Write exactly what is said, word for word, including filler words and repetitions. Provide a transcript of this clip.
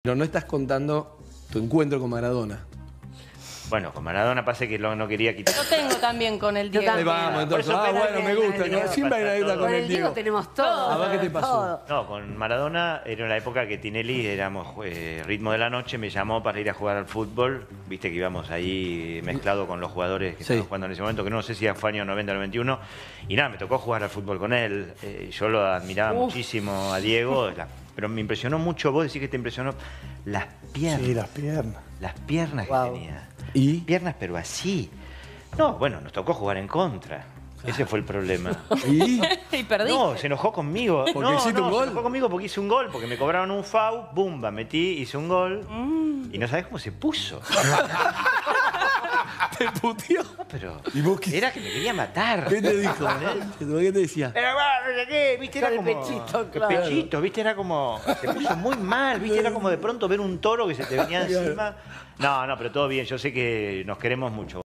Pero no estás contando tu encuentro con Maradona. Bueno, con Maradona pasa que lo, no quería quitar. Yo tengo también con el Diego. Ahí vamos, entonces. Por eso Ah, me- bueno, me gusta. me- Siempre hay una anécdota con Con el el Diego Diego. tenemos todo. A ver qué te pasó. todo. No, con Maradona era la época que Tinelli éramos eh, ritmo de la noche, me llamó para ir a jugar al fútbol. Viste que íbamos ahí mezclado con los jugadores que Sí. estaban jugando en ese momento, que no sé si fue año noventa o noventa y uno. Y nada, me tocó jugar al fútbol con él. Eh, yo lo admiraba Uf. muchísimo a Diego, la- pero me impresionó mucho, vos decís que te impresionó, las piernas. Sí, las piernas. Las piernas Wow. que tenía. ¿Y? Piernas, pero así. No, bueno, nos tocó jugar en contra. Ese fue el problema. ¿Y? Y perdí. No, se enojó conmigo. ¿Porque no, hiciste no, un gol? Se enojó conmigo porque hice un gol, porque me cobraron un foul, bumba, metí, hice un gol. Mm. Y no sabés cómo se puso. ¿Te puteó? No, pero ¿Y vos qué? era que me quería matar. ¿Qué te dijo? ¿Qué te decía? Pero bueno, no sé qué, viste, era Con el como... pechito, el claro. pechito, viste, era como... Se puso muy mal, viste, era como de pronto ver un toro que se te venía encima. No, no, pero todo bien, yo sé que nos queremos mucho.